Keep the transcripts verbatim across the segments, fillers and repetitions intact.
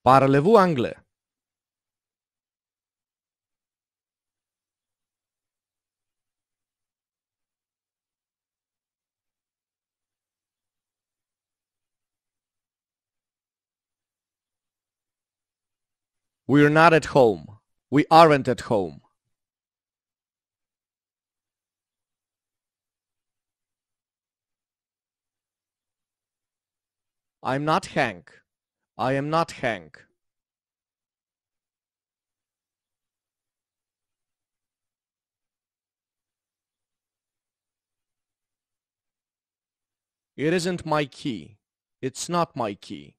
Parlez-vous anglais? We're not at home. We aren't at home. I'm not Hank. I am not Hank. It isn't my key. It's not my key.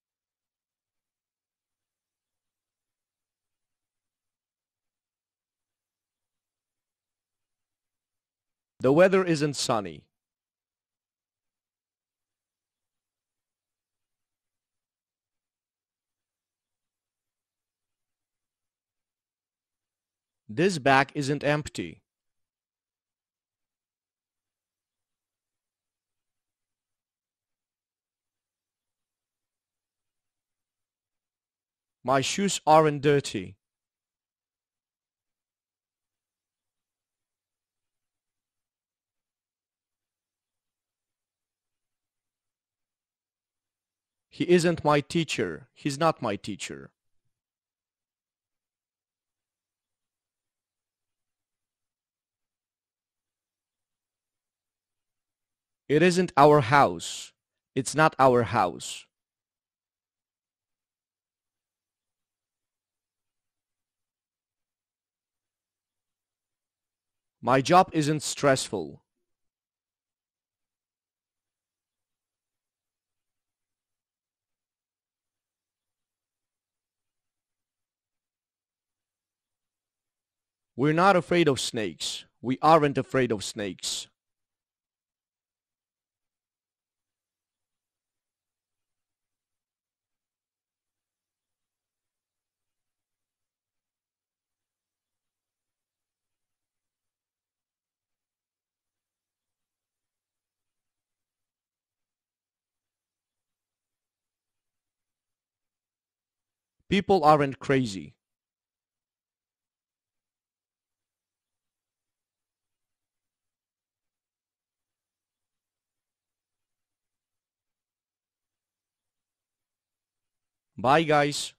The weather isn't sunny. This bag isn't empty. My shoes aren't dirty. He isn't my teacher. He's not my teacher. It isn't our house. It's not our house. My job isn't stressful. We're not afraid of snakes. We aren't afraid of snakes. People aren't crazy. Bye, guys.